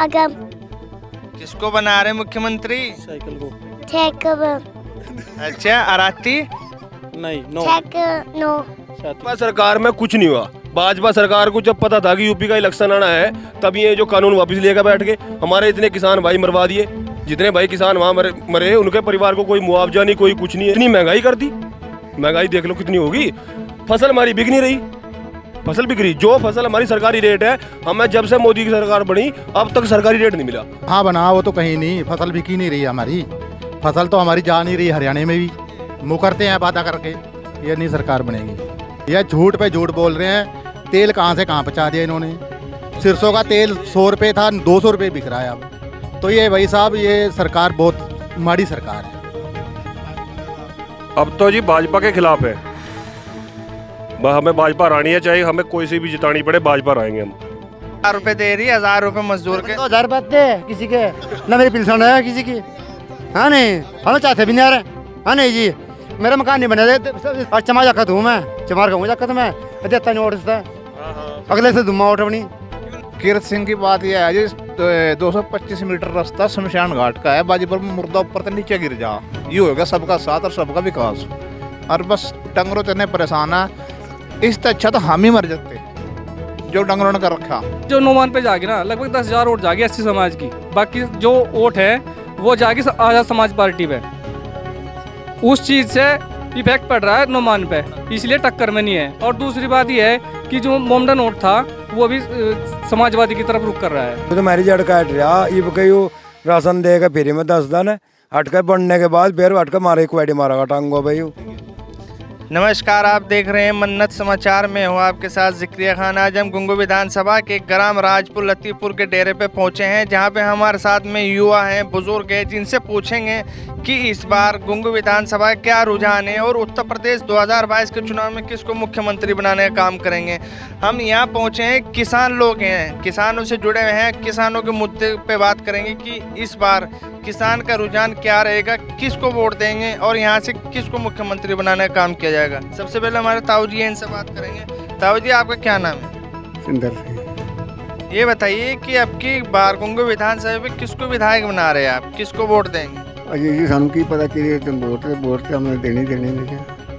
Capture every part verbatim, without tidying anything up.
अगम। किसको बना रहे मुख्यमंत्री? साइकिल को। ठेक अच्छा, आराती नहीं, नो। ठेक नो। भाजपा सरकार में कुछ नहीं हुआ। भाजपा सरकार को जब पता था कि यूपी का इलेक्शन आना है, तब ये जो कानून वापस लेकर बैठ गए। हमारे इतने किसान भाई मरवा दिए, जितने भाई किसान वहाँ मरे मरे उनके परिवार को कोई मुआवजा नहीं, कोई कुछ नहीं है। इतनी महंगाई कर दी, महंगाई देख लो कितनी होगी। फसल हमारी बिक नहीं रही, फसल बिक रही। जो फसल हमारी सरकारी रेट है, हमें जब से मोदी की सरकार बनी अब तक सरकारी रेट नहीं मिला। हाँ बना वो तो कहीं नहीं, फसल बिकी नहीं रही हमारी। फसल तो हमारी जा नहीं रही, हरियाणा में भी मुकरते हैं वादा करके, ये नहीं सरकार बनेगी। यह झूठ पे झूठ बोल रहे हैं। तेल कहाँ से कहाँ पहुँचा दिया इन्होंने। सरसों का तेल सौ रुपये था, दो सौ रुपये बिक रहा है अब। तो ये भाई साहब, ये सरकार बहुत माड़ी सरकार है। अब तो जी भाजपा के खिलाफ है। हमें भाजपा हरानी है, चाहे हमें कोई सी भी जितानी पड़े, भाजपा हराएंगे हम। हजार रुपए दे रही है, हजार रुपए मजदूर के। दो हजार बात किसी के ना, मेरी पेंशन है किसी की। हाँ नहीं, हम चाहते भी नहीं आ रहे। हाँ नहीं जी, मेरा मकान नहीं बने और चमा जाकर हूँ मैं, चमार का हूँ जाकर मैं देता नहीं ऑर्डर था, अगले से दुमा ऑर्डर बनी। कीरत सिंह की बात यह है जी, दो सौ पच्चीस मीटर रास्ता शमशान घाट का है। बाजीपुर में मुर्दा ऊपर से नीचे गिर जा, ये होगा सबका साथ और सबका विकास। और बस डंगरों इतने परेशान है, इससे अच्छा तो हम ही मर जाते जो डंगरों ने कर रखा। जो नौमान पे जाएगी ना, लगभग दस हजार वोट जाएगी एससी समाज की। बाकी जो वोट है वो जाएगी आजाद समाज पार्टी पे। उस चीज से इफेक्ट पड़ रहा है नौमान पे, इसलिए टक्कर में नहीं है। और दूसरी बात यह है कि जो मोमडा नोट था वो भी समाजवादी की तरफ रुख कर रहा है। तो हमारी जड़ काट रहा, ये कहीं राशन देगा फ्री में दस दिन, हटकर बढ़ने के बाद फिर हटकर मारे क्वाडी मारा टांगो भाई। नमस्कार, आप देख रहे हैं मन्नत समाचार में हूँ आपके साथ जिक्रिया खान। आज हम गुंगू विधानसभा के ग्राम राजपुर लतीपुर के डेरे पे पहुँचे हैं, जहाँ पे हमारे साथ में युवा हैं, बुजुर्ग हैं, जिनसे पूछेंगे कि इस बार गुंगू विधानसभा क्या रुझान है और उत्तर प्रदेश दो हज़ार बाईस के चुनाव में किसको मुख्यमंत्री बनाने का काम करेंगे। हम यहाँ पहुँचे हैं, किसान लोग हैं, किसानों से जुड़े हुए हैं, किसानों के मुद्दे पे बात करेंगे कि इस बार किसान का रुझान क्या रहेगा, किसको वोट देंगे और यहाँ से किसको मुख्यमंत्री बनाने का काम किया जाएगा। सबसे पहले हमारे ताऊ जी हैं, इनसे बात करेंगे। ताऊ जी, आपका क्या नाम है? सुंदर सिंह। ये बताइए कि आपकी बार गुंगू विधानसभा में किसको विधायक बना रहे हैं आप, किसको वोट देंगे? अजय जी सानू की पता कि तुम वोट वोट तो हमें देने देने नहीं।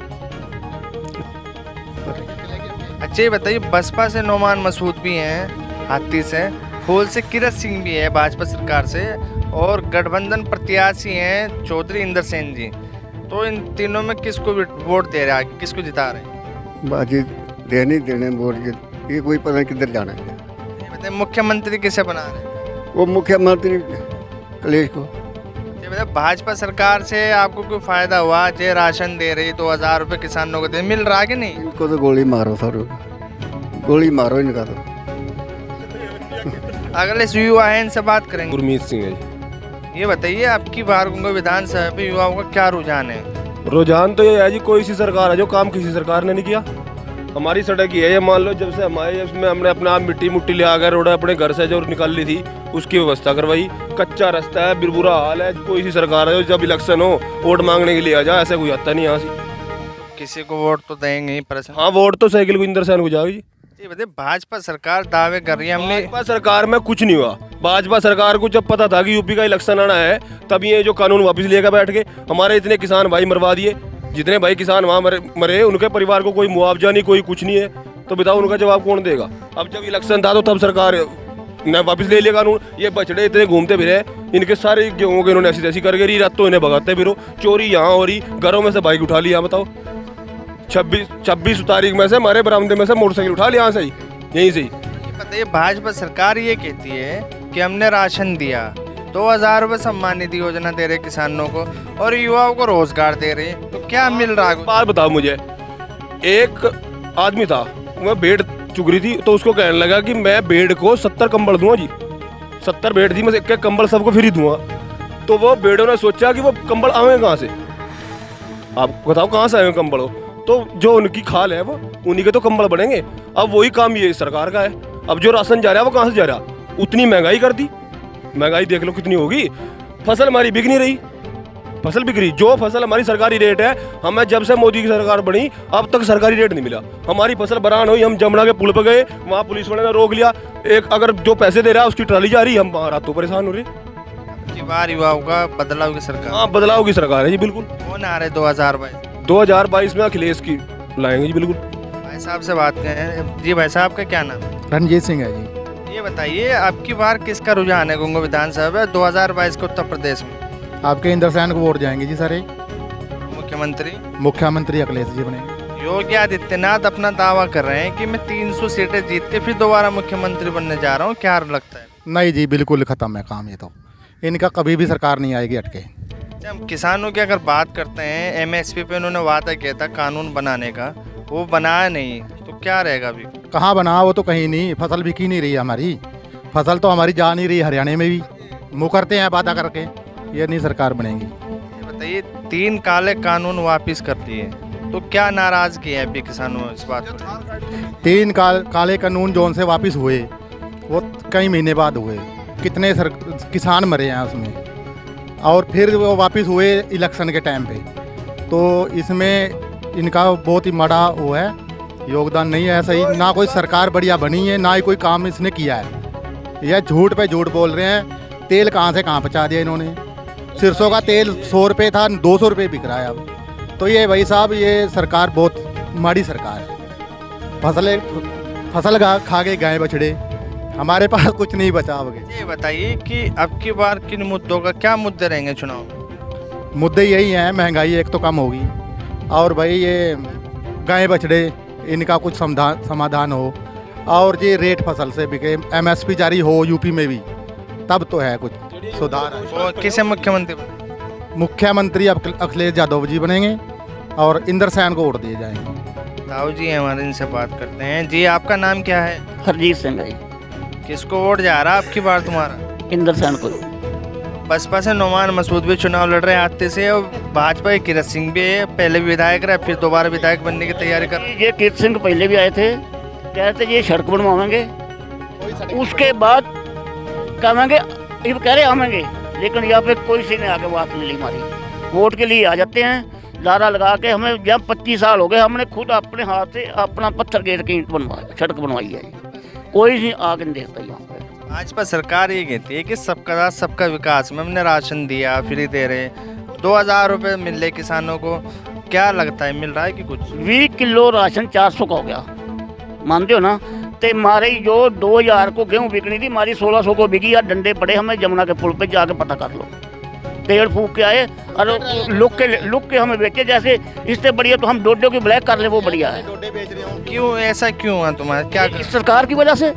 अच्छा ये बताइए, बसपा से नौमान मसूद भी हैं, हाथी से, फूल से कीरत सिंह भी है भाजपा सरकार से, और गठबंधन प्रत्याशी हैं चौधरी इंदर सेन जी। तो इन तीनों में किसको वोट दे रहे हैं, किसको जिता रहे हैं? बाजी देने देने वोट, ये कोई पता नहीं किधर जाना है। ये बताइए, मुख्यमंत्री किसे बना रहे हैं? वो मुख्यमंत्री कलेश को। ये बताइए, भाजपा सरकार से आपको कोई फायदा हुआ? जो राशन दे रही, दो हजार रुपये किसानों को दे, मिल रहा है कि नहीं? इनको तो गोली मारो सर, गोली मारो इनका तो। अगले युवा है, इनसे बात करेंगे। गुरमीत सिंह है। ये बताइए, आपकी बार गुंगू विधानसभा पे युवाओं का क्या रुझान है? रुझान तो ये है जी, कोई सी सरकार है जो काम किसी सरकार ने नहीं किया। हमारी सड़क ही है ये, मान लो जब से हमारे इसमें हमने अपना आप मिट्टी मुट्टी ले आ गए, रोड अपने घर से जो निकाल ली थी उसकी व्यवस्था करवाई। कच्चा रास्ता है, बुरा हाल है। कोई सी सरकार है जब इलेक्शन हो वोट मांगने के लिए आ जाए, ऐसा कोई आता नहीं यहाँ से। किसी को वोट तो देंगे ही पर। हाँ, वोट तो साइकिल को इंदर सेन को जाएगी। ये बताइए, भाजपा सरकार दावे कर रही है हमने। भाजपा सरकार में कुछ नहीं हुआ। भाजपा सरकार को जब पता था कि यूपी का इलेक्शन आना है, तब ये जो कानून वापस लेकर बैठ गए। हमारे इतने किसान भाई मरवा दिए, जितने भाई किसान वहाँ मरे मरे उनके परिवार को कोई मुआवजा नहीं, कोई कुछ नहीं है। तो बताओ उनका जवाब कौन देगा? अब जब इलेक्शन था तो तब सरकार ने वापस ले लिया कानून। ये बछड़े इतने घूमते फिरे, इनके सारे गेहूँ के इन्होंने ऐसी तैसी करके रही, रात तो इन्हें भगाते फिरो, चोरी यहाँ हो रही, घरों में से बाइक उठा लिया। बताओ, छब्बीस छब्बीस तारीख में से हमारे बरामदे में से मोटरसाइकिल उठा लिया, यहाँ से ही, यहीं से ही। बताइए, भाजपा सरकार ये कहती है कि हमने राशन दिया, दो हजार रुपये सम्मान निधि योजना दे रहे किसानों को और युवाओं को रोजगार दे रहे, तो क्या मिल रहा है? बात बताओ मुझे। एक आदमी था, वह भेड़ चुग रही थी, तो उसको कहने लगा कि मैं भेड़ को सत्तर कंबल दूंगा जी, सत्तर भेड़ थी, मैं एक एक कंबल सबको फ्री दूंगा। तो वो भेड़ों ने सोचा कि वो कंबल आवे कहाँ से? आप बताओ कहाँ से आए कंबल हो? तो जो उनकी खाल है वो उन्हीं के तो कंबल बनेंगे। अब वही काम ये सरकार का है। अब जो राशन जा रहा है वो कहाँ से जा रहा? उतनी महंगाई कर दी, महंगाई देख लो कितनी होगी। फसल हमारी बिक नहीं रही, फसल बिक रही, जो फसल हमारी सरकारी रेट है, हमें जब से मोदी की सरकार बनी अब तक सरकारी रेट नहीं मिला। हमारी फसल बरान हुई, हम जमुना के पुल पर गए, वहाँ पुलिस वाले ने रोक लिया, एक अगर जो पैसे दे रहा है उसकी ट्राली जा रही, हम रातों परेशान हो रहे। की बार युवाओं का बदलाव की सरकार, हाँ बदलाव की सरकार है जी, बिल्कुल। कौन आ रहे दो हजार बाईस दो हजार बाईस में अखिलेश की लाएंगे जी, बिल्कुल। भाई साहब से बात करें जी। भाई साहब का क्या नाम? रणजीत सिंह है जी। ये बताइए आपकी बार किसका रुझान है गुंगो विधानसभा दो हजार बाईस के उत्तर प्रदेश में? आपके इंद्र सेन को वोट जाएंगे जी सारे। मुख्यमंत्री मुख्यमंत्री अखिलेश जी बनेंगे। योगी आदित्यनाथ अपना दावा कर रहे हैं कि मैं तीन सौ सीटें जीत के फिर दोबारा मुख्यमंत्री बनने जा रहा हूँ, क्या लगता है? नहीं जी, बिल्कुल खत्म है काम, ये तो इनका कभी भी सरकार नहीं आएगी अटके। हम किसानों की अगर बात करते हैं, एमएसपी पे उन्होंने वादा किया था कानून बनाने का, वो बनाया नहीं, तो क्या रहेगा अभी? कहाँ बना, वो तो कहीं नहीं, फसल बिकी नहीं रही हमारी, फसल तो हमारी जा नहीं रही हरियाणा में भी, मुकरते हैं वादा करके, ये नहीं सरकार बनेगी। ये बताइए तीन काले कानून वापस कर दिए, तो क्या नाराजगी है अभी किसानों में इस बात को? तीन काल, काले कानून जो उनसे वापस हुए वो कई महीने बाद हुए, कितने सर, किसान मरे हैं उसमें, और फिर वो वापस हुए इलेक्शन के टाइम पे, तो इसमें इनका बहुत ही बड़ा वो है, योगदान नहीं है सही, ना कोई सरकार बढ़िया बनी है, ना ही कोई काम इसने किया है। यह झूठ पे झूठ बोल रहे हैं। तेल कहाँ से कहाँ पहुँचा दिया इन्होंने, सरसों का तेल सौ रुपये था, दो सौ रुपये बिक रहा है अब। तो ये भाई साहब, ये सरकार बहुत माड़ी सरकार है। फसलें फसल खा के गाय बछड़े, हमारे पास कुछ नहीं बचा अब। ये बताइए कि अब की बार किन मुद्दों का, क्या मुद्दे रहेंगे चुनाव में? मुद्दे यही हैं, महंगाई एक तो कम होगी, और भाई ये गाय बछड़े इनका कुछ समाधान समाधान हो, और ये रेट फसल से बिके, एमएसपी जारी हो यूपी में भी, तब तो है कुछ सुधार। तो किसे मुख्यमंत्री बने? मुख्यमंत्री अब अखिलेश यादव जी बनेंगे और इंद्र सेन को वोट दिए जाएंगे। ताऊ जी हमारे इनसे बात करते हैं। जी आपका नाम क्या है? हरजीत सिंह है। किसको वोट जा रहा आपकी बार तुम्हारा? इंद्र सेन को। बसपा से नुमान मसूद भी चुनाव लड़ रहे हैं हाथे से, और भाजपा के किरत सिंह भी है, पहले भी विधायक रहे, फिर दोबारा विधायक बनने की तैयारी कर। ये किरत सिंह पहले भी आए थे, कहते ये सड़क बनवाएंगे, उसके बाद कहेंगे ये कह रहे आवेंगे, लेकिन यहाँ पे कोई सी ने आके बात नहीं ली हमारी। वोट के लिए आ जाते हैं, लारा लगा के, हमें जब पच्चीस साल हो गए, हमने खुद अपने हाथ से अपना पत्थर गेर के ईंट बनवाया, सड़क बनवाई है, कोई नहीं आके नहीं देखता यहाँ पे। भाजपा सरकार ये कहती है कि सबका साथ सबका विकास में हमने राशन दिया, फ्री दे रहे, दो हजार रुपये मिल रहे किसानों को, क्या लगता है मिल रहा है कि कुछ? बीस किलो राशन चार सौ का हो गया, मानते हो ना? ते मारे जो दो हजार को गेहूँ बिकनी थी, हमारी सोलह सौ को बिकी, या डंडे पड़े, हमें जमुना के पुल पे जाके पता कर लो, पेड़ फूक के आए और लुक के लुक के हमें बेचे, जैसे इससे बढ़िया तो हम डोडे की ब्लैक कर ले, वो बढ़िया है। क्यों ऐसा क्यों है तुम्हारा, क्या इस सरकार की वजह से?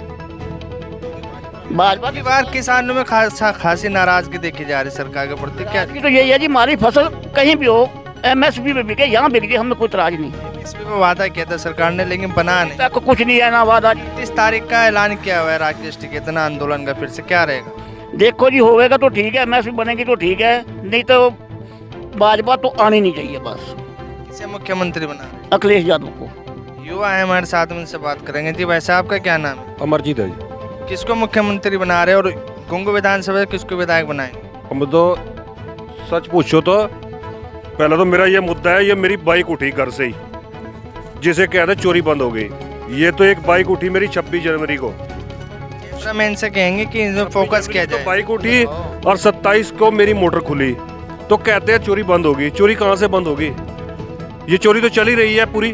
भाजपा की बार किसानों में खासा खासी नाराजगी देखी जा रही सरकार के प्रति, क्या? तो यही है जी, हमारी फसल कहीं भी हो, एमएसपी में बिके, यहाँ बिक जाए, हमें कोई इतराज नहीं। एमएसपी पे वादा किया था सरकार ने, लेकिन बना नहीं, तक कुछ नहीं है ना वादा। तीस तारीख का ऐलान किया हुआ है राकेश टिकैत ने आंदोलन का, फिर से क्या रहेगा? देखो जी, होगा तो ठीक है, एमएसपी बनेगी तो ठीक है, नहीं तो भाजपा तो आनी नहीं चाहिए बस। किसे मुख्यमंत्री बना रहे? अखिलेश यादव को। युवा है हमारे साथ में, उनसे बात करेंगे। जी भाई साहब का क्या नाम है? अमरजीत है जी। किसको मुख्यमंत्री बना रहे और गुंगो विधानसभा किसको विधायक बनाएंगे? हम तो सच पूछो तो पहला तो मेरा ये मुद्दा है, ये मेरी बाइक उठी घर से ही, जिसे कहते चोरी बंद हो गई। ये तो एक बाइक उठी मेरी छब्बीस जनवरी को, मैं इनसे कहेंगे कि इनमें फोकस किया जाए। तो बाइक उठी और सत्ताईस को मेरी मोटर खुली, तो कहते हैं चोरी बंद होगी। चोरी कहाँ से बंद होगी? ये चोरी तो चल ही रही है पूरी।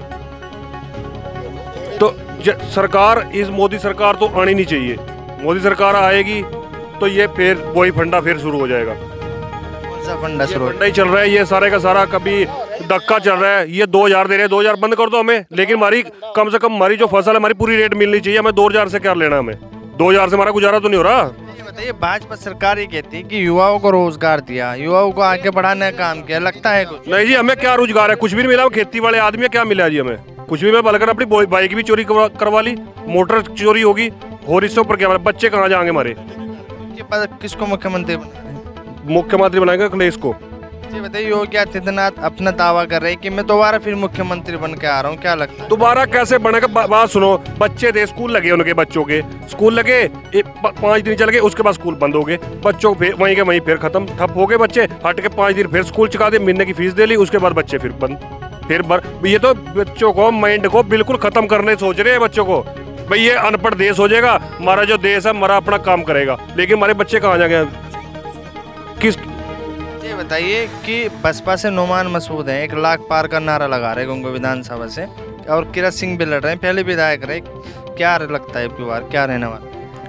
तो सरकार, इस मोदी सरकार तो आनी नहीं चाहिए। मोदी सरकार आएगी तो ये फिर वही फंडा फिर शुरू हो जाएगा। कौन सा फंडा शुरू? फंडा ही चल रहा है ये सारे का सारा, कभी धक्का चल रहा है। ये दो हजार दे रहे हैं, दो हजार बंद कर दो हमें, लेकिन हमारी कम से कम हमारी जो फसल है हमारी पूरी रेट मिलनी चाहिए। हमें दो हजार से क्या लेना, हमें दो हजार से हमारा गुजारा तो नहीं हो रहा। ये बताइए, भाजपा सरकार ये कहती है कि युवाओं को रोजगार दिया, युवाओं को आगे बढ़ाने का काम किया, लगता है कुछ? नहीं जी, हमें क्या रोजगार है, कुछ भी नहीं मिला। खेती वाले आदमी क्या मिला जी हमें? कुछ भी। मैं बलकर अपनी बाइक भी चोरी करवा ली, मोटर चोरी होगी, और इससे ऊपर क्या, बच्चे कहाँ जाएंगे हमारे? किसको मुख्यमंत्री बना? मुख्यमंत्री बनाएंगे अखिलेश को। जी बताइए, योगी आदित्यनाथ अपना दावा कर रहे हैं कि मैं दोबारा फिर मुख्यमंत्री बन के आ रहा हूँ, क्या लगता है? दोबारा कैसे बनेगा? बा, बात सुनो, बच्चे थे, स्कूल लगे उनके बच्चों के, स्कूल लगे पाँच दिन चल गए, उसके बाद स्कूल बंद हो गए, बच्चों फिर वहीं के वहीं फिर खत्म ठप हो गए बच्चे, हट के पाँच दिन फिर स्कूल चुका दे, महीने की फीस दे ली, उसके बाद बच्चे फिर बंद फिर बर ये तो बच्चों को माइंड को बिल्कुल खत्म करने सोच रहे हैं बच्चों को। भाई ये अनपढ़ देश हो जाएगा, हमारा जो देश है हमारा अपना काम करेगा, लेकिन हमारे बच्चे कहाँ जाएंगे? किस ये बताइए कि बसपा से नुमान मसूद हैं, एक लाख पार का नारा लगा रहे गुंगू विधानसभा से, और किरत सिंह भी लड़ रहे हैं, पहले विधायक रहे, क्या लगता है आपकी बार क्या रहने वाला?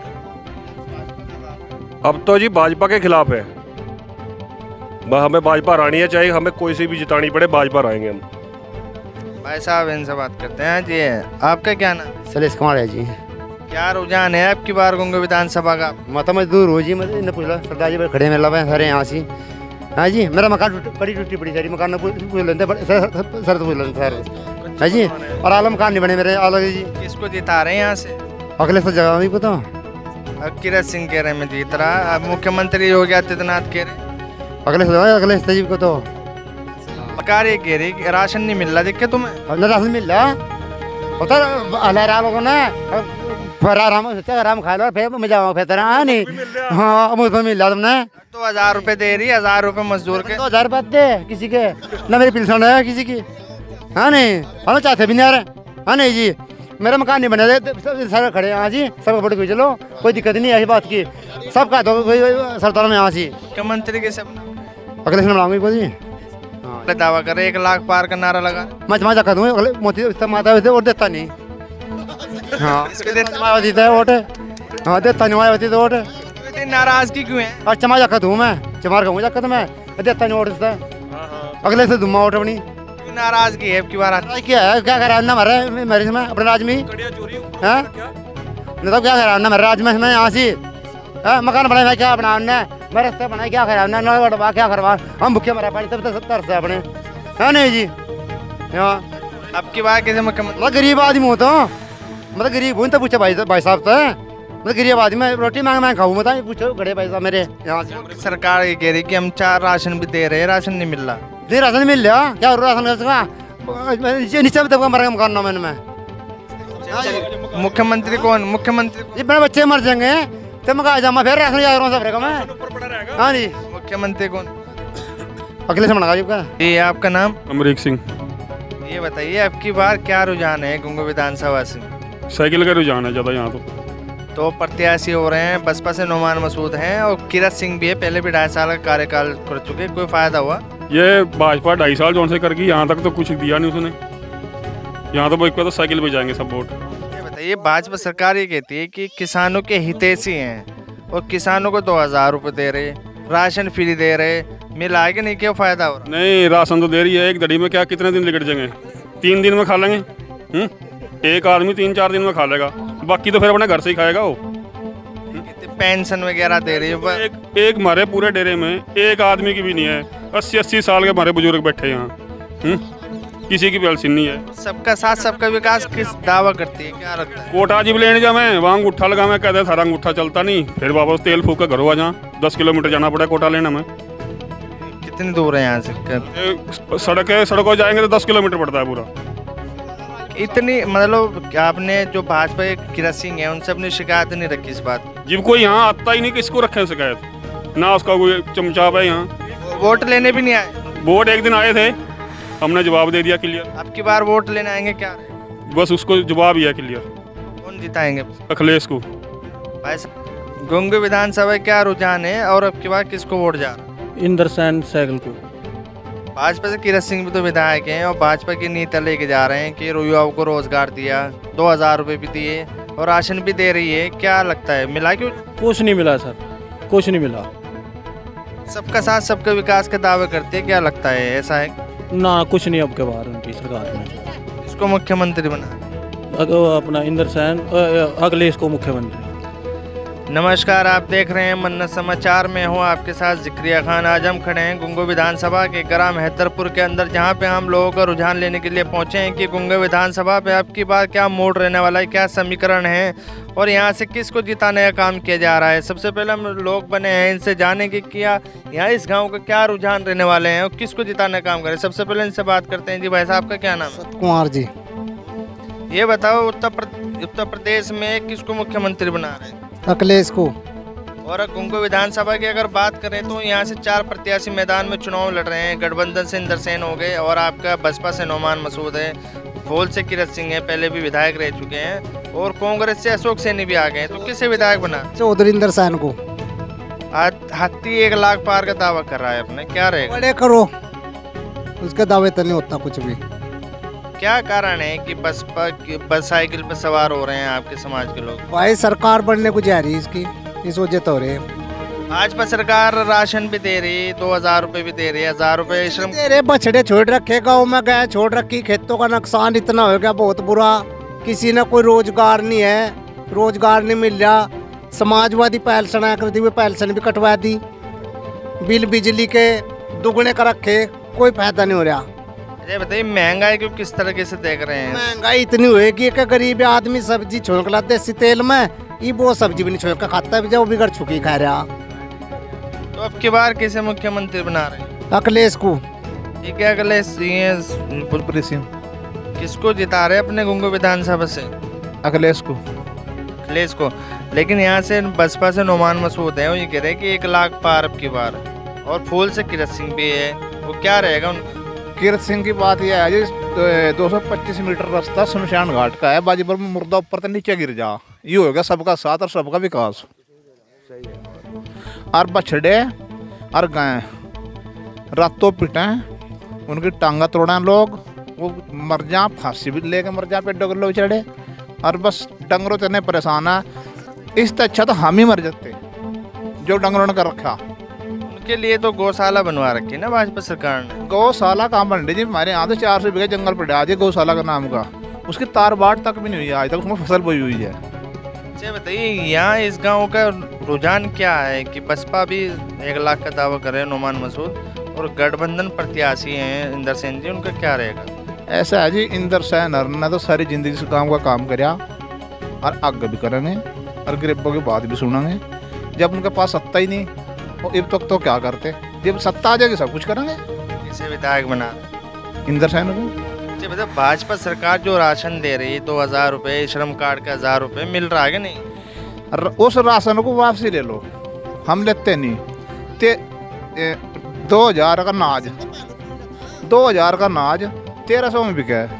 अब तो जी भाजपा के खिलाफ है, हमें भाजपा हरानी है, चाहे हमें कोई सी भी जितानी पड़े, भाजपा हराएंगे हम। भाई साहब इनसे बात करते हैं जी, आपका क्या नाम? सलेश कुमार है जी। क्या रुझान है आपकी बार गुंगू विधानसभा का? माता मजदूर हो जी, मतलब पूछ लो, सरदार जी खड़े में लगे सारे यहाँ से। हाँ जी, मेरा मकान बड़ी टूटी पड़ी सारी, मकान पूछ लेते सर, पूछ लेते सर है जी, और आला मकान नहीं बने मेरे आला जी। किसको जिता रहे हैं यहाँ से? अगले से जगह नहीं पता। अब किरत सिंह कह रहे हैं मैं जीत रहा, अब मुख्यमंत्री योगी आदित्यनाथ कह रहे अगले से अगले से को तो सरकार कह रही कि राशन नहीं मिल रहा, दिक्कत तुम्हें? राशन मिल रहा होता अलाराम को ना, फिर आराम आराम खा लो, फिर मजा फिर तरह नहीं। हाँ मुझे मिल रहा तुमने तो हजार रुपए दे रही, हजार रुपए मजदूर के, दो हजार बात दे किसी के ना, मेरी पेंशन है किसी की। हाँ नहीं, हम चाहते भी नहीं आ रहे। हाँ नहीं जी, मेरा मकान नहीं बने सब सारे खड़े हाँ जी, सब फोटो खींच लो, कोई दिक्कत नहीं ऐसी बात की, सब का दो सरदार में यहाँ से मुख्यमंत्री के सब अगले से बनाऊंगी को जी। दावा करे एक लाख पार का नारा लगा, मैं जमा कर दूंगा, अगले मोती माता वैसे और देता नहीं। हाँ देता देता है वोट, हाँ देता नहीं होती तो वोट। नाराजगी क्यों है? और चमा जाकर दूँ मैं, चमार कहूँ जाकर तो मैं देता नहीं वोट देता, अगले से दूंगा वोट अपनी। नाराजगी है आपकी बार? क्या है, क्या करा ना मरे मेरे में अपने राज में, है नहीं तो क्या करा ना मेरे राज में यहाँ से मकान बनाए, मैं क्या बनाना मैं रास्ते बनाए, क्या कराना ना बटवा क्या करवा, हम भूखे मरा पानी तब तक तरस है अपने। है नहीं जी, हाँ अब की बात कैसे मुख्यमंत्री? मैं गरीब आदमी हूँ तो, मतलब गरीब हूँ तो पूछे भाई भाई साहब से, मतलब गरीब आदमी मैं रोटी मांग मांग खाऊँ, बता पूछो बड़े भाई साहब मेरे यहाँ से। सरकार ये कह रही कि हम चार राशन भी दे रहे हैं, राशन नहीं मिल रहा। नहीं राशन मिल रहा, क्या राशन का नीचे नीचे भी दबका मरेगा मकान मैंने मैं। मुख्यमंत्री कौन? मुख्यमंत्री मेरे बच्चे मर जाएंगे तो मैं जामा फिर राशन जा रहा हूँ सब मैं। हाँ जी, मुख्यमंत्री कौन? अगले से मना का ये आपका नाम? अमरीक सिंह। ये बताइए आपकी बार क्या रुझान है गुंगू विधानसभा से? साइकिल का रुझान है ज़्यादा यहाँ तो। तो प्रत्याशी हो रहे हैं, बसपा से नुमान मसूद हैं और किरत सिंह भी है, पहले भी ढाई साल का कार्यकाल कर चुके, कोई फायदा हुआ? ये भाजपा ढाई साल जोन से कर गई, यहाँ तक तो कुछ दिया नहीं उसने, यहाँ तो एक तो साइकिल पे जाएंगे सब वोट। ये बताइए, भाजपा सरकार ये कहती है कि किसानों के हितैषी हैं और किसानों को दो हजार रुपये दे रहे, राशन फ्री दे रहे, मिल आएगा नहीं, क्या फायदा हो रहा? नहीं राशन तो दे रही है, एक दड़ी में क्या कितने दिन लिकट जाएंगे, तीन दिन में खा लेंगे। हुँ? एक आदमी तीन चार दिन में खा लेगा, बाकी तो फिर अपने घर से ही खाएगा वो। पेंशन वगैरह दे रही है? एक, एक हमारे पूरे डेरे में एक आदमी की भी नहीं है, अस्सी अस्सी साल के हमारे बुजुर्ग बैठे यहाँ, किसी की पेंशन नहीं है। सबका साथ सबका विकास किस दावा करती है, क्या लगता है? कोटा जी लेने जा मैं वहाँ अंगूठा लगा, मैं कहते सारा अंगूठा चलता नहीं, फिर वापस तेल फूक कर घरों आ जा, दस किलोमीटर जाना पड़ा कोटा लेना में। कितनी दूर है यहाँ से? सड़क है, सड़कों जाएंगे तो दस किलोमीटर पड़ता है पूरा। इतनी मतलब आपने जो भाजपा के किरत सिंह है उनसे अपनी शिकायत नहीं रखी इस बात? जब कोई यहाँ आता ही नहीं, किसको रखे शिकायत, ना उसका कोई चमचा है यहाँ। वोट लेने भी नहीं आए? वोट एक दिन आए थे, हमने जवाब दे दिया क्लियर। अब की बार वोट लेने आएंगे क्या? बस उसको जवाब ही है क्लियर। कौन जिताएंगे? अखिलेश को। भाई साहब गुंगू विधानसभा क्या रुझान है और अब की बार किसको वोट जा रहा है? इंदर सैन सैगल को। भाजपा से किरत सिंह भी तो विधायक हैं और भाजपा की नीति लेके जा रहे हैं कि युवाओं को रोजगार दिया, दो हजार रुपये भी दिए और राशन भी दे रही है, क्या लगता है मिला क्यों? कुछ नहीं मिला सर, कुछ नहीं मिला। सबका साथ सबका विकास के दावे करते हैं, क्या लगता है ऐसा है? ना कुछ नहीं, अब के बाहर उनकी सरकार में। इसको मुख्यमंत्री बना अपना इंदर सैन, अखिलेश को मुख्यमंत्री। नमस्कार, आप देख रहे हैं मन्नत समाचार में हूँ आपके साथ जिक्रिया खान। आज हम खड़े हैं गुंगो विधानसभा के ग्राम हैदरपुर के अंदर, जहाँ पे हम लोगों का रुझान लेने के लिए पहुँचे हैं कि गुंगो विधानसभा पे अब की बार क्या मोड़ रहने वाला है, क्या समीकरण है और यहाँ से किसको जिताने का काम किया जा रहा है। सबसे पहले हम लोग बने हैं इनसे जाने की किया यहाँ इस गाँव का क्या रुझान रहने वाले हैं और किसको जिताने का काम करें। सबसे पहले इनसे बात करते हैं। जी भाई साहब, का क्या नाम है? कुमार जी। ये बताओ, उत्तर उत्तर प्रदेश में किसको मुख्यमंत्री बना रहे हैं? अखिलेश को। और गुंगो विधानसभा की अगर बात करें तो यहाँ से चार प्रत्याशी मैदान में चुनाव लड़ रहे हैं। गठबंधन से इंदर सेन हो गए और आपका बसपा से नौमान मसूद है, फूल से किरत सिंह है, पहले भी विधायक रह चुके हैं, और कांग्रेस से अशोक सैनी भी आ गए हैं। तो किसे विधायक बना? चौधरी इंदर सेन को। हाथी एक लाख पार का दावा कर रहा है अपने, क्या रहेगा? बड़े करो, उसके दावे तो नहीं होता कुछ भी। क्या कारण है कि बसपा बस साइकिल पर सवार हो रहे हैं आपके समाज के लोग? भाई सरकार बनने को जा रही है इसकी, इस वजह तो हो रहे हैं। भाजपा सरकार राशन भी दे रही, दो हजार रुपए भी दे रही है, हजार रुपए श्रम दे रहे। बछड़े छोड़ रखे, गाँव में गए छोड़ रखी, खेतों का नुकसान इतना हो गया बहुत बुरा। किसी ने कोई रोजगार नहीं है, रोजगार नहीं मिल रहा। समाजवादी पेंशन आया करती हुई पेंशन भी कटवा दी, बिल बिजली के दुगने कर रखे, कोई फायदा नहीं हो रहा। ये बताइए, महंगाई को किस तरीके से देख रहे हैं? महंगाई इतनी होएगी कि गरीब आदमी सब्जी छोंक लाते देसी तेल में, ये वो सब्जी भी नहीं छोंक कर खाता है, जब बिगड़ चुकी खा रहा। तो अब की बार किसे मुख्यमंत्री बना रहे हैं? अखिलेश को। ठीक है, अखिलेश सिंह। किसको जिता रहे अपने गुंगो विधानसभा से? अखिलेश को। अखिलेश को। लेकिन यहाँ से बसपा से नौमान मसूद है, वो ये कह रहे हैं कि एक लाख पार अब की बार, और फूल से किरत सिंह भी है, वो क्या रहेगा उनका? किरत सिंह की बात यह है जी, दो सौ पच्चीस मीटर रास्ता शमशान घाट का है, बाजीपुर में मुर्दा ऊपर से नीचे गिर जा, ये होगा सबका साथ और सबका विकास। और बछड़े और गाय रातों पिटे, उनकी टांगा तोड़ा लोग, वो मर जा, फांसी भी लेके मर जा, पेटों के लोग चढ़े, और बस डंगरों से परेशान है। इससे अच्छा तो हम ही मर जाते जो डंगरों ने कर रखा। के लिए तो गौशाला बनवा रखी है ना भाजपा सरकार ने। गौशाला कहाँ बन रही जी? हमारे यहाँ तो चार सौ बीघा जंगल पड़ा है गौशाला का नाम का, उसकी तार बाट तक भी नहीं हुई आज तक, उसमें फसल बोई हुई है। अच्छा बताइए, यहाँ इस गांव का रुझान क्या है कि बसपा भी एक लाख का दावा कर रहे हैं नौमान मसूद, और गठबंधन प्रत्याशी हैं इंदर सेन जी, उनका क्या रहेगा? ऐसा है जी, इंदर सेन ने तो सारी जिंदगी से काम का काम कराया और आगे भी करेंगे, और गरीबों की बात भी सुनेंगे। जब उनके पास सत्ता ही नहीं, वो अब तक तो क्या करते, जब सत्ता आ जाएगी सब कुछ करेंगे। इसे विधायक बना इंदर सेन को। जी मतलब भाजपा सरकार जो राशन दे रही है, दो हजार रुपये, श्रम कार्ड का हजार रुपये मिल रहा है कि नहीं? उस राशन को वापसी ले लो, हम लेते नहीं। ते ए, दो हजार का नाज, दो हजार का नाज तेरह सौ में बिका है।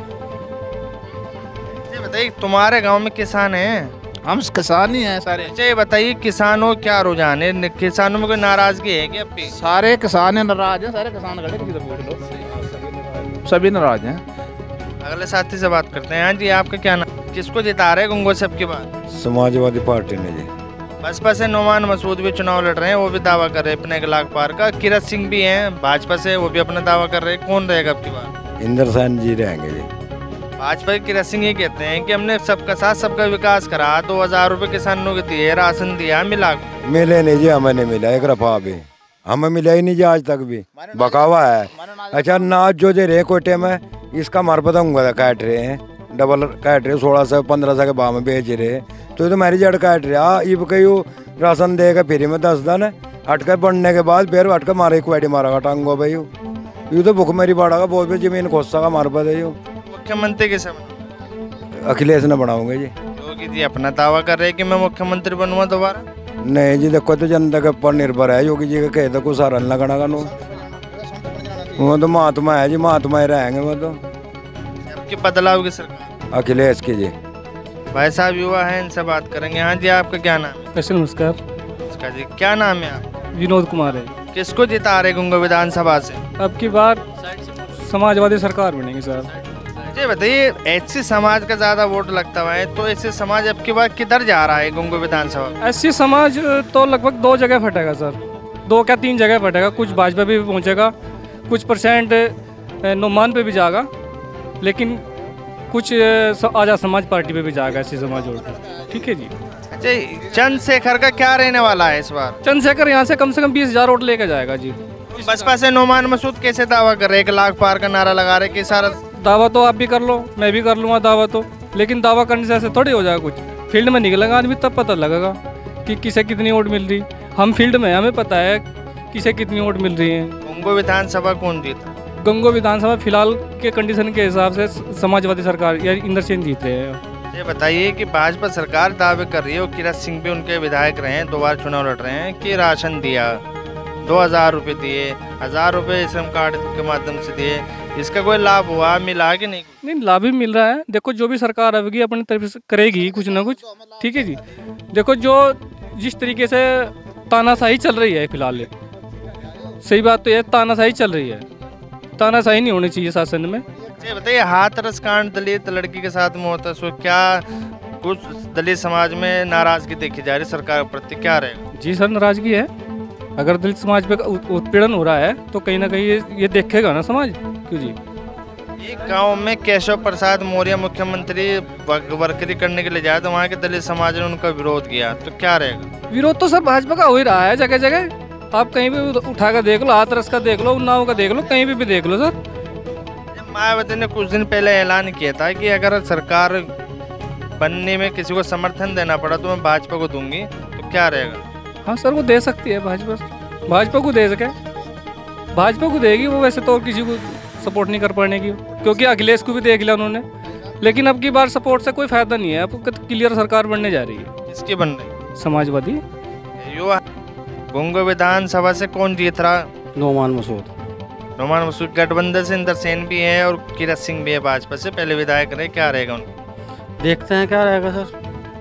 ये बताइए, तुम्हारे गांव में किसान हैं? हम किसान ही हैं सारे। अच्छा ये बताइए, किसानों क्या रुझान है? किसानों में कोई नाराजगी है क्या? अभी सारे किसान नाराज हैं, सारे किसान खड़े, किसी से पूछ लो, सभी नाराज हैं। अगले साथी से बात करते हैं। हाँ जी, आपका क्या नाम? किसको जिता रहे गुंगो से अब की बार? समाजवादी पार्टी ने जी। बसपा से नौमान मसूद भी चुनाव लड़ रहे हैं, वो भी दावा कर रहे हैं अपने एक लाख पार का। किरत सिंह भी हैं भाजपा से, वो भी अपना दावा कर रहे हैं। कौन रहेगा अब की बार? इंदर सेन जी रहेंगे जी। भाजपा के किरत सिंह ये कहते हैं कि हमने सबका साथ सबका विकास करा, दो हजार रुपये किसानों को दिए, राशन दिया, मिला मिले नहीं जी, हमें नहीं मिला एक रफा भी, हमें मिला ही नहीं जी आज तक भी, बकावा है। अच्छा नाच जो दे रहे कोटे में, इसका मार पता हूँ काट रहे हैं, डबल काट रहे, सोलह सौ पंद्रह सौ के भाव में बेच रहे, तो तो मेरी जड़ काट रहा। ये कहीं राशन देगा फ्री में दस दिन, हटकर बढ़ने के बाद फिर हटकर मारे क्वाटी मारा टांगो भाई, यू तो भूख मेरी बढ़ागा, बहुत भी जमीन खोसा का मार पता यू। मुख्यमंत्री किसे? अखिलेश ने बनाऊंगे जी। योगी जी अपना दावा कर रहे हैं कि मैं मुख्यमंत्री बनूंगा दोबारा। नहीं जी, देखो तो जनता के ऊपर निर्भर है, योगी जी का कहे तो कुछ सारा लगना का, वो तो महात्मा है जी, महात्मा ही रहेंगे वो तो। आपकी बदलाव की सरकार अखिलेश की जी। भाई साहब युवा है, इनसे बात करेंगे। हाँ जी, आपका क्या नाम है? कैसे? नमस्कार। नमस्कार जी, क्या नाम है आप? विनोद कुमार है। किसको जिता रहे गुंगो विधानसभा से? अब की बार समाजवादी सरकार बनेगी सर। जी बताइए, एससी समाज का ज्यादा वोट लगता है, तो एससी समाज अब की बार किधर जा रहा है गुंगो विधानसभा? एससी समाज तो लगभग दो जगह फटेगा सर, दो क्या तीन जगह फटेगा। कुछ भाजपा भी पहुंचेगा, कुछ परसेंट नौमान पे भी जाएगा, लेकिन कुछ आज़ाद समाज पार्टी पे भी जाएगा एससी समाज वोट। ठीक है जी। चंद्रशेखर का क्या रहने वाला है इस बार? चंद्रशेखर यहाँ से कम से कम बीस हजार वोट लेके जाएगा जी। बसपा से नोमान मसूद कैसे दावा कर रहे, एक लाख पार का नारा लगा रहे कि सारा दावा तो आप भी कर लो, मैं भी कर लूँगा दावा तो, लेकिन दावा करने से ऐसे थोड़ी हो जाएगा। कुछ फील्ड में निकलेगा आदमी तब पता लगेगा कि किसे कितनी वोट मिल रही। हम फील्ड में, हमें पता है किसे कितनी वोट मिल रही है। गंगो विधानसभा कौन जीता? गंगो विधानसभा फिलहाल के कंडीशन के हिसाब से समाजवादी सरकार या इंदर सिंह जीत रहे हैं। ये बताइए कि भाजपा सरकार दावे कर रही है और किरत सिंह भी उनके विधायक रहे हैं, दो बार चुनाव लड़ रहे हैं, कि राशन दिया, दो हजार रुपये दिए, हजार रुपये श्रम कार्ड के माध्यम से दिए, इसका कोई लाभ हुआ, मिला कि नहीं? नहीं, लाभ भी मिल रहा है। देखो जो भी सरकार आएगी अपनी तरफ से करेगी कुछ ना कुछ, ठीक है जी। देखो जो जिस तरीके से तानाशाही चल रही है फिलहाल, सही बात तो ये तानाशाही चल रही है, तानाशाही नहीं होनी चाहिए शासन में। ये बताइए, हाथरस कांड दलित लड़की के साथ में होता है, सो क्या कुछ दलित समाज में नाराजगी देखी जा रही है सरकार के प्रति, क्या रहेगा? जी सर, नाराजगी है। अगर दलित समाज पे उत्पीड़न हो रहा है तो कहीं ना कहीं ये, ये देखेगा ना समाज, क्यों जी। एक गांव में केशव प्रसाद मौर्य मुख्यमंत्री वर्करी करने के लिए जाए तो वहाँ के दलित समाज ने उनका विरोध किया, तो क्या रहेगा? विरोध तो सर भाजपा का हो ही रहा है जगह जगह। आप कहीं भी उठा कर देख लो, हाथरस का देख लो, उन्नाव का देख लो, कहीं भी भी देख लो सर। मायावती ने कुछ दिन पहले ऐलान किया था कि अगर सरकार बनने में किसी को समर्थन देना पड़ा तो मैं भाजपा को दूंगी, तो क्या रहेगा? हाँ सर, वो दे सकती है भाजपा, भाजपा को दे सके, भाजपा को देगी वो। वैसे तो किसी को सपोर्ट नहीं कर पाने की, क्योंकि अखिलेश को भी देख लिया उन्होंने, लेकिन अब की बार सपोर्ट से कोई फायदा नहीं है। अब क्लियर सरकार बनने जा रही है। किसकी बन रही? समाजवादी। युवा गंगो विधानसभा से कौन जीत रहा? नोमान मसूद। नोमान मसूद गठबंधन से इंदर सेन भी है और किरत सिंह भी है भाजपा से, पहले विधायक रहे, क्या रहेगा उनका? देखते हैं क्या रहेगा सर।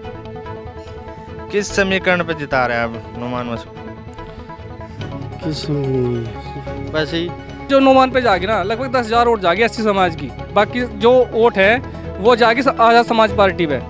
किस समीकरण पे जिता रहे हैं आप नोमान मसूद? किस वैसे ही जो नोमान पे जाएगी ना, लगभग दस हजार वोट जाएगी एससी समाज की, बाकी जो वोट है वो जाएगी आजाद समाज पार्टी पे।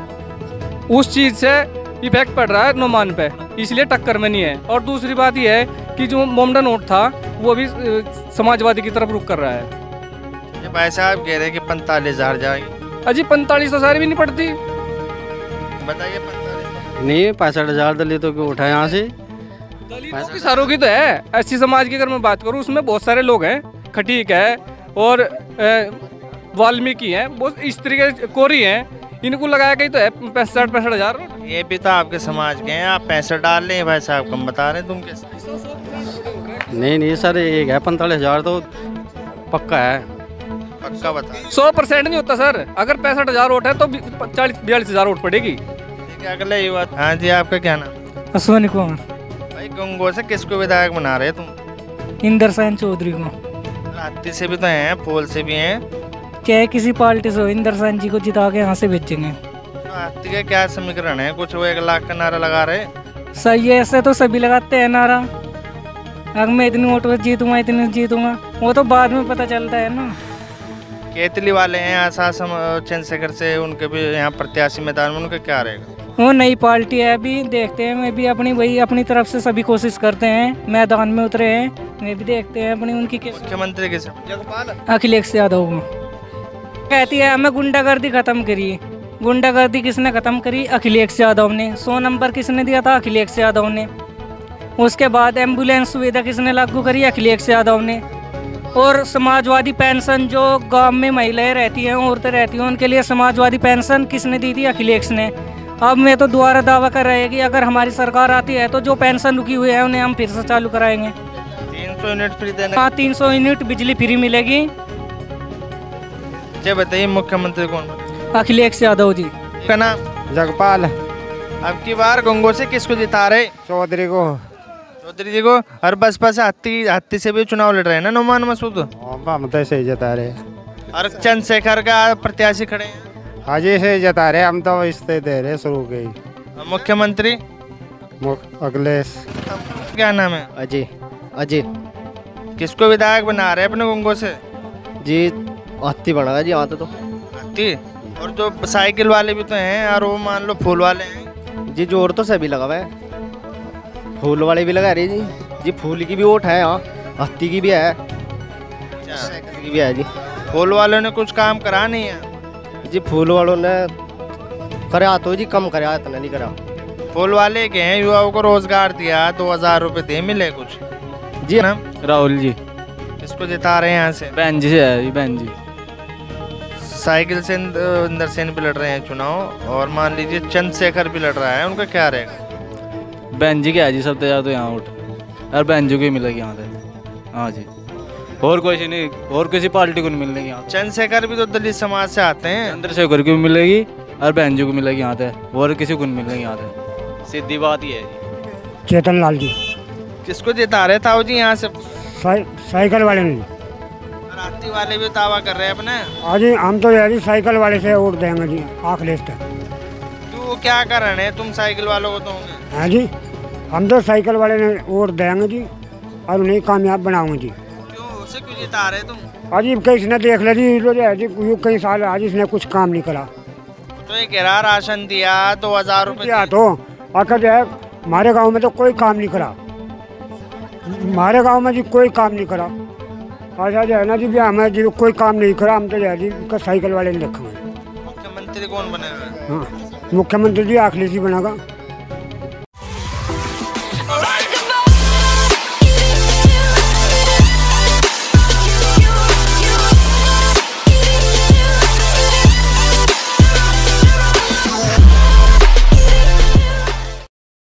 उस चीज से इफेक्ट पड़ रहा है नोमान पे, इसलिए टक्कर में नहीं है। और दूसरी बात यह है कि जो मोमडन वोट था वो भी समाजवादी की तरफ रुख कर रहा है। ये भाई साहब कह रहे हैं कि पैंतालीस हजार जाएगी। अजी पैंतालीस तो सारी भी नहीं पड़ती, बताइए। पैंतालीस नहीं, पैंसठ हजार दलितों की वोट है यहाँ से। दलितों की सारों की तो है, एससी समाज की अगर मैं बात करूँ उसमें बहुत सारे लोग हैं, खटीक है और वाल्मीकि हैं, बहुत इस तरीके कोरी हैं, इनको लगाया गई तो है पैंसठ पैंसठ हजार। ये भी तो आपके समाज के हैं, आप पैसे डाल रहे हैं भाई साहब, कम बता रहे हैं तुम कैसे? नहीं नहीं सर, एक है पैंतालीस हजार तो पक्का है। पक्का बता। सौ परसेंट नहीं होता सर, अगर पैंसठ हजार वोट है तो चालीस बयालीस हजार वोट पड़ेगी। अगले युवा। हाँ जी, आपका क्या नाम? अश्वनी कुमार। भाई गंगो से किसको विधायक बना रहे तुम? इंदर सेन चौधरी को। हाथी से भी तो हैं, फूल से भी हैं, चाहे किसी पार्टी से हो, इंदर सेन जी को जिता के यहाँ से भेजेंगे। तो हाथी का क्या समीकरण है? कुछ वो एक लाख का नारा लगा रहे। सही है, ऐसे तो सभी लगाते हैं नारा, अगर मैं इतनी वोट जीतूंगा इतनी जीतूंगा, वो तो बाद में पता चलता है ना। केतली वाले हैं आसास चंद्रशेखर से, उनके भी यहाँ प्रत्याशी मैदान में, उनका क्या रहेगा? वो नई पार्टी है, अभी देखते हैं। मैं भी अपनी वही अपनी तरफ से सभी कोशिश करते हैं, मैदान में उतरे हैं, मैं भी देखते हैं अपनी उनकी। मुख्यमंत्री किसे? अखिलेश यादव को। कहती है हमें गुंडागर्दी खत्म करिए। गुंडागर्दी किसने खत्म करी? अखिलेश यादव ने। सौ नंबर किसने दिया था? अखिलेश यादव ने। उसके बाद एम्बुलेंस सुविधा किसने लागू करी? अखिलेश यादव ने। और समाजवादी पेंशन जो गांव में महिलाएं रहती हैं, औरतें रहती हैं, उनके लिए समाजवादी पेंशन किसने दी थी? अखिलेश ने। अब मैं तो दोबारा दावा कर रहे हैं कि अगर हमारी सरकार आती है तो जो पेंशन रुकी हुई है उन्हें हम फिर से चालू कराएंगे। तीन सौ यूनिट फ्री देने। हाँ, तीन सौ यूनिट बिजली फ्री मिलेगी। ये बताइए, मुख्यमंत्री कौन? अखिलेश यादव जी। का नाम? जगपाल। अब की बार गंगो से किसको जिता रहे? चौधरी को। चौधरी जी को। और बसपा से हाथी हाथी से भी चुनाव लड़ रहे हैं ना नोमान मसूद? हम तो सही जता रहे। और चंद्रशेखर का प्रत्याशी खड़े हैं? हाँ जी, से जता रहे, हम तो इससे दे रहे शुरू के ही। मुख्यमंत्री? अखिलेश। क्या नाम है? अजय। अजय। किसको विधायक बना रहे अपने गंगो से? जी हाथी बना जी यहाँ तो। हाथी। और जो साइकिल वाले भी तो हैं, और वो मान लो फूल वाले हैं। जी जोर तो सभी लगा हुआ है, फूल वाले भी लगा रहे जी। जी फूल की भी वोट है यहाँ, हाथी की भी है, की भी है जी। फूल वालों ने कुछ काम करा नहीं है? जी फूल वालों ने करा तो जी कम करा, इतना नहीं करा। फूल वाले के हैं, युवाओं को रोजगार दिया, दो हजार रुपए दे, मिले कुछ? जी नाम राहुल जी। किसको जिता रहे हैं यहाँ से? बहन जी से है, बहन जी। साइकिल से इंदर सेन भी लड़ रहे हैं चुनाव, और मान लीजिए चंद्रशेखर भी लड़ रहा है, उनका क्या रहेगा? बहन जी क्या है जी, सबसे ज़्यादा तो यहाँ उठ और बहन जी को ही मिलेगी यहाँ से। हाँ जी, और कोई नहीं, और किसी पार्टी को नहीं मिलेगी यहाँ। चंद्रशेखर भी तो दलित समाज से आते हैं। चंद्रशेखर को भी मिलेगी और बहन जी को मिलेगी यहाँ से, और किसी को नहीं मिलेगी यहाँ से। सीधी बात ही है जी। चेतन लाल जी। किसको जिता रहे ताऊ जी यहाँ से? साइ, साइकिल वाले ने। राती वाले भी दावा कर रहे हैं अपने। हाँ जी, हम तो यार साइकिल वाले से वोट देंगे जी, आखिलेश तक। क्यों, क्या कारण है, तुम साइकिल वालों को दोगे? हाँ जी, हम तो साइकिल वाले ने वोट देंगे जी, और उन्हें कामयाब बनाऊंगे जी। क्यों, उसे क्यों जिता रहे तुम? हाँ जी, कहीं ने देख ले जी, जी कई साल आज इसने कुछ काम नहीं करा। तो ये कह रहा राशन दिया, दो हजार रुपये दिया, तो आखिर जो है हमारे गाँव में तो कोई काम नहीं करा, हमारे गांव में जी कोई काम नहीं करा। अच्छा जो है ना जी, भी हमें जी कोई काम नहीं करा, हम तो जो है जी साइकिल वाले ने रखा है। मुख्यमंत्री कौन बनेगा? हाँ, मुख्यमंत्री जी अखिलेश जी बनेगा।